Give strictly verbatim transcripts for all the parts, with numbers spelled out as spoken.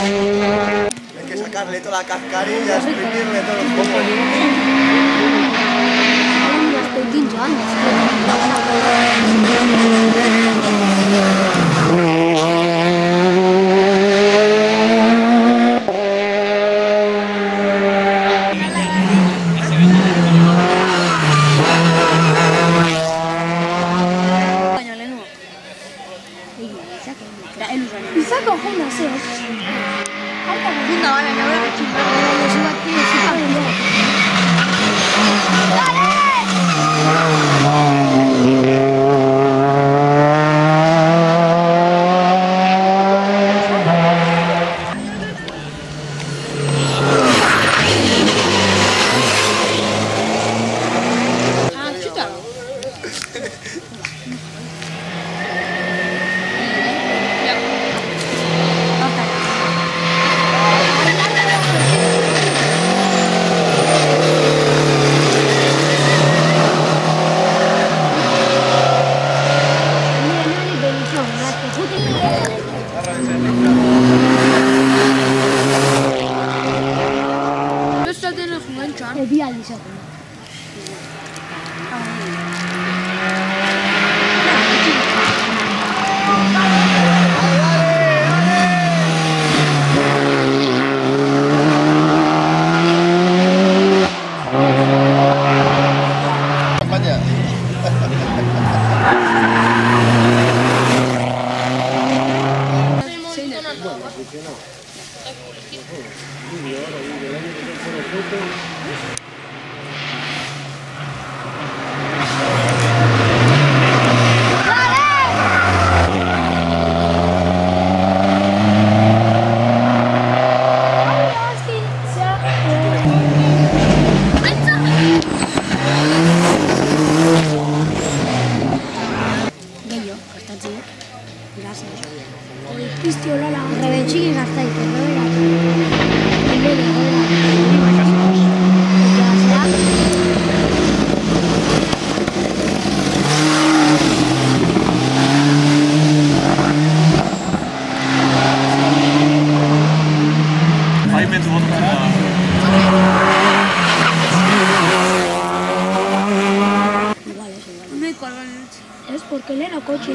Hay que sacarle toda la cascarilla, exprimirle todos los cocos. Estoy pinchando. Saca Honda C. Venga, vale, me voy a rechupar. Yo sigo aquí, yo sigo aquí. Ah, chútalo. El día de esa Pistiola, rebentsik gaztaik, errebera. Errebera, Vijf mensen wat op es porque él era coche.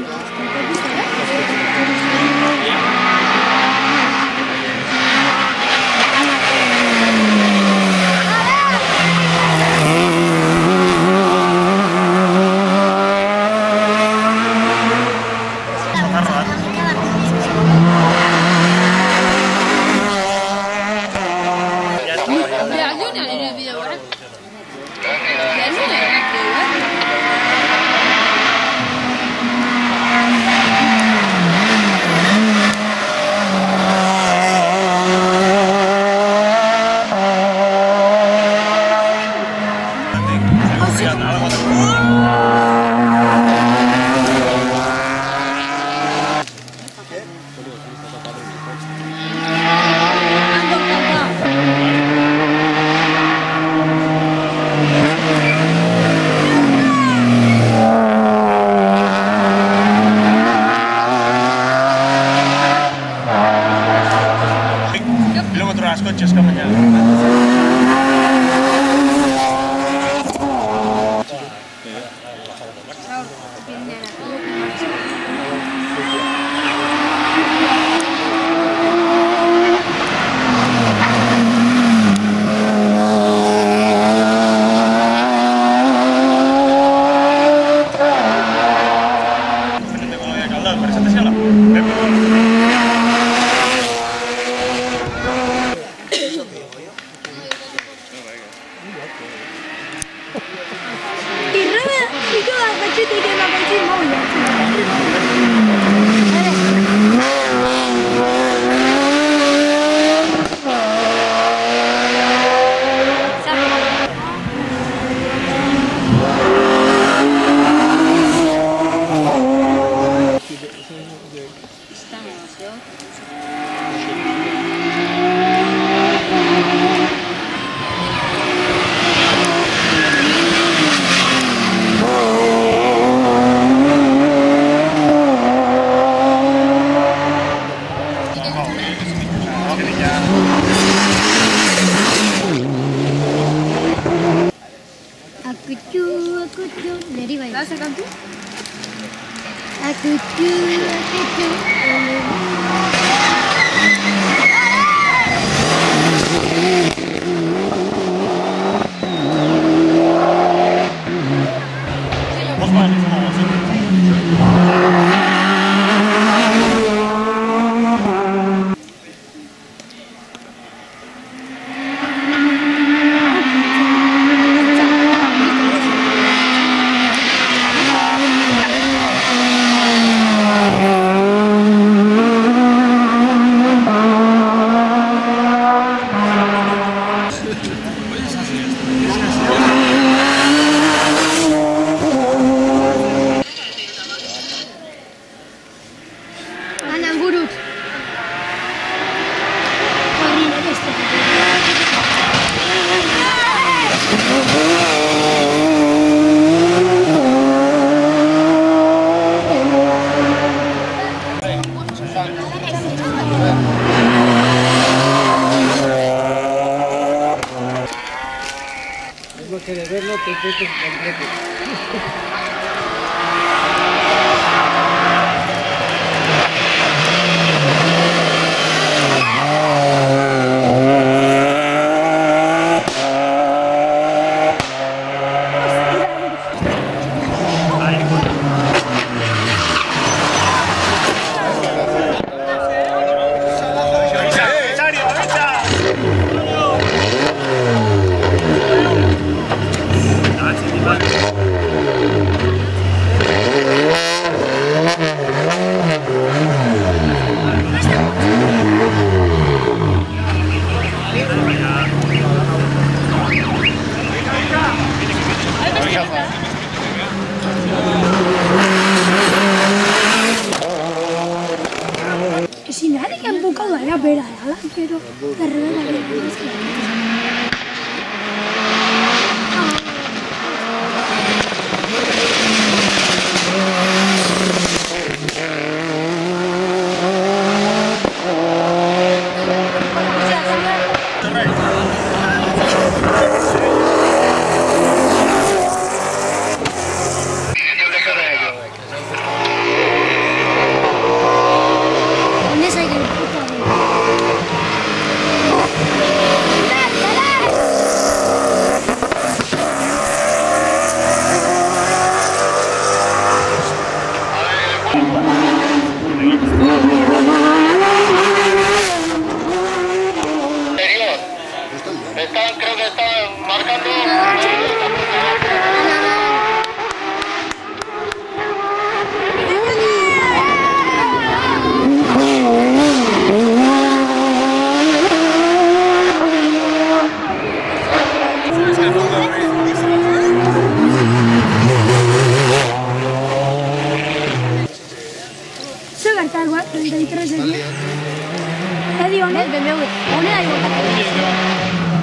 Los coches que mañana. Akutxu, akutxu, neri bai. Da, sekantu? Akutxu, akutxu, Que de verlo te cuento completo. Si nadie que ha embocado a la vera, pero de repente... Están, creo que están marcando. Se gertatua, treinta y tres ekin. Edi honek, honera igota.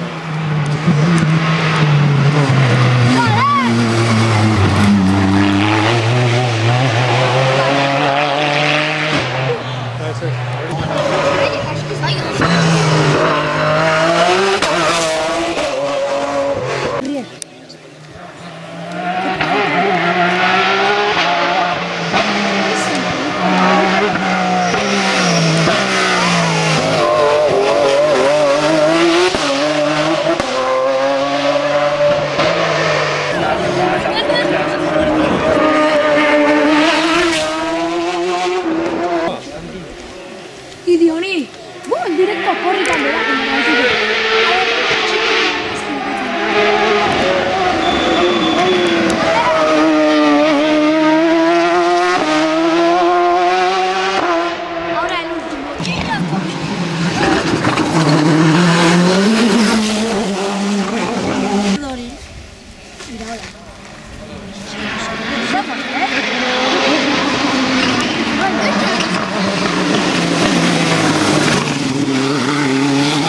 Idioni, bu, direkto korrikan dira. Ahora el último. Dori. Mira ahora. Vamos, ¿eh?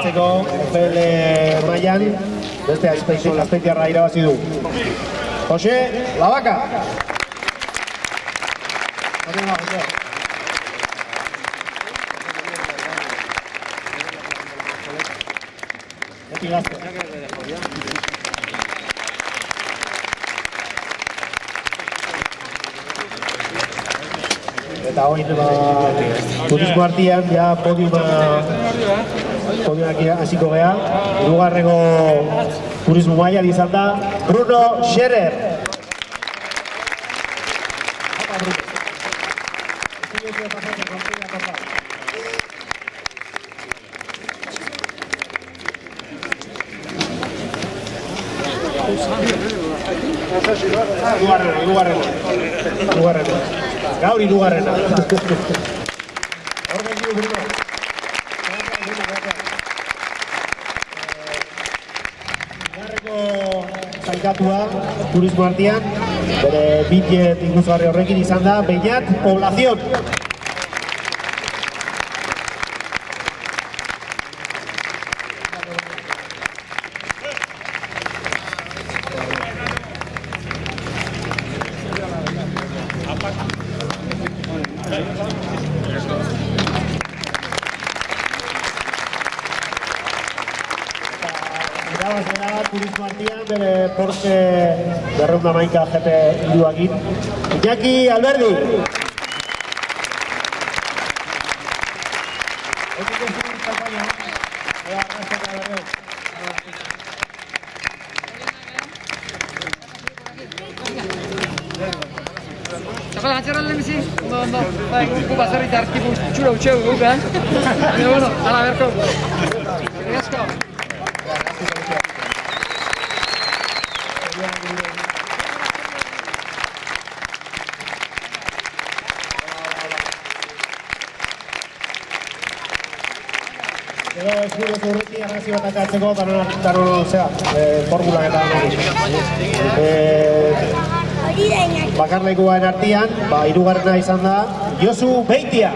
jokatzeko F L mailan beste azpeitiarra irabazi du. Jose Labaka. Beti gazte. Eta hori turismo artean ja podiuma podiumak hasiko gea. Hirugarrengo turismo mailan izan da Bruno Scherer. Hirugarrena, hirugarrena. Hirugarrena. Gaur hirugarrena. Hor gaindu Bruno. Hirugarreko sailkatua turismo artean, bere budget ikusgarri horrekin izan da Beñat Población. Turismo artean, bere Porsche berrehun eta hamaika G T hiruakin. Iñaki Alberdi. Zapala hatxerran lehenbizi, ondo, ondo. Bai, gu bazarrita artipu txura utxeu gugan. Baina, bueno, ala berko. Egasko. Gero eskuruz urruti arrazi bat akatzeko danon zea, formulak eta danon. Bakarlekoen artean, hirugarrena izan da Josu Beitia.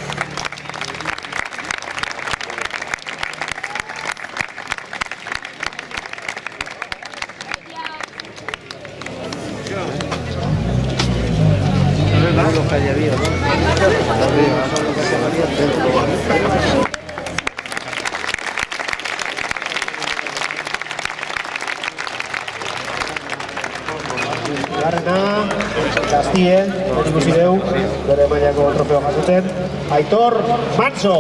Garrena, Gaztie, hori ikusi deu, bere mailako trofeo jasotzen, Aitor Manso.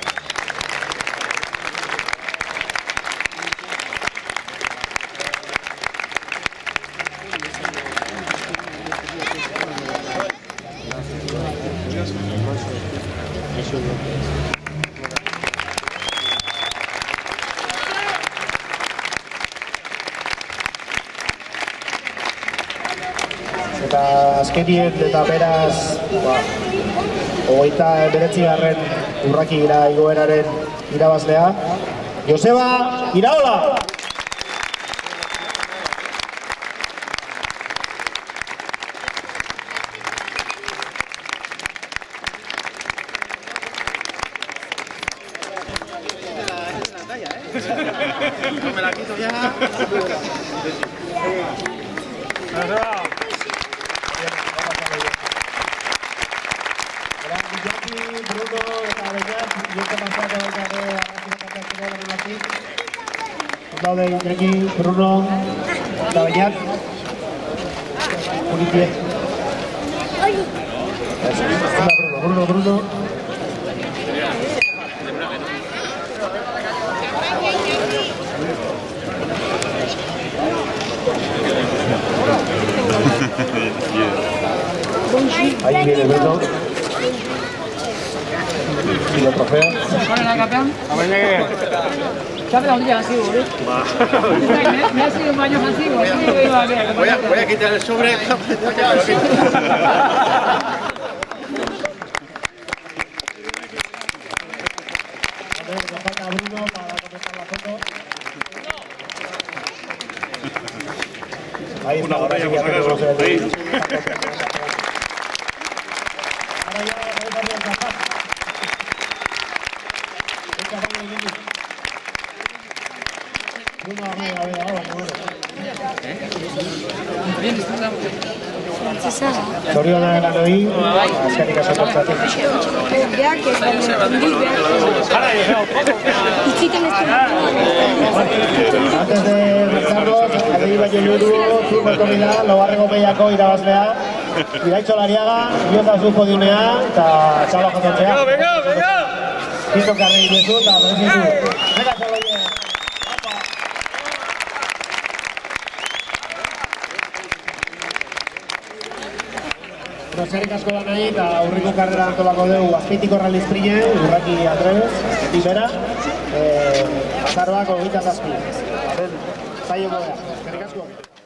Eta azkenien eta beraz hogeita hemeretzigarren urraki igoeraren irabazlea Joseba Iraola! No me la quito ya. Bruno eta Beñat, jote pasako dago arrazionetatzeko lagunatik. Daude Iñaki, Bruno eta Beñat. Politie. Bruno, Bruno, Bruno. Ahí viene Bruno. Y lo trofeo. ¿Cuál es la campeón? Campeón ya antiguo, ¿eh? Me ha sido un baño antiguo. Voy a, voy a quitar el sobre. Falta Bruno para comenzar la foto. Ahí está, ahora sí que tenemos el... Ahora ya vamos a ver el capaz. El capaz de Guillermo. Bruno armei gabe dago, baina bueno. Bien disfrutamos. Zorionak lanoi, azkenik asko portatik. Beak, ondik beak. Itziten ez dut. Antes de marcharnos, Adegi Baino Juru, Zurko Tomila, laugarrengo behiako irabazlea. Iraitxo Lariaga, Iota zu podiumea, eta txalo jatontzea. Venga, venga, venga! Kito karri ditu, eta berezitu. Venga, txalo bien! Zerrik asko da nahi, eta aurriko karrera antolako dugu Azpeitiko Rally Sprine, Urraki Atrebez, Ibera, azaroak hogeita zazpi. Zailo modea, zerrik asko.